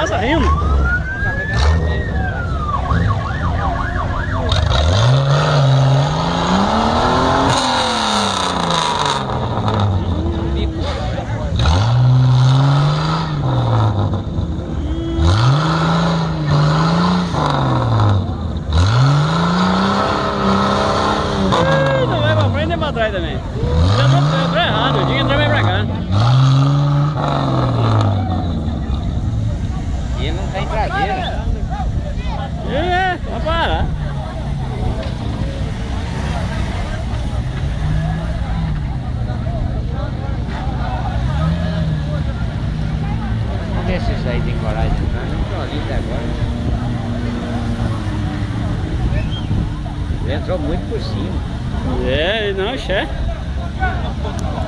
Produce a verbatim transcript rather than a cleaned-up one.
passa rindo. Atrás também. Eu entrou, entrou errado, eu tinha que entrar bem pra cá. E ele não tá em traseira. É, vai parar. Vamos ver se isso aí tem coragem de entrar. Não tô ali até agora. Ele entrou muito por cima. É, não, chefe.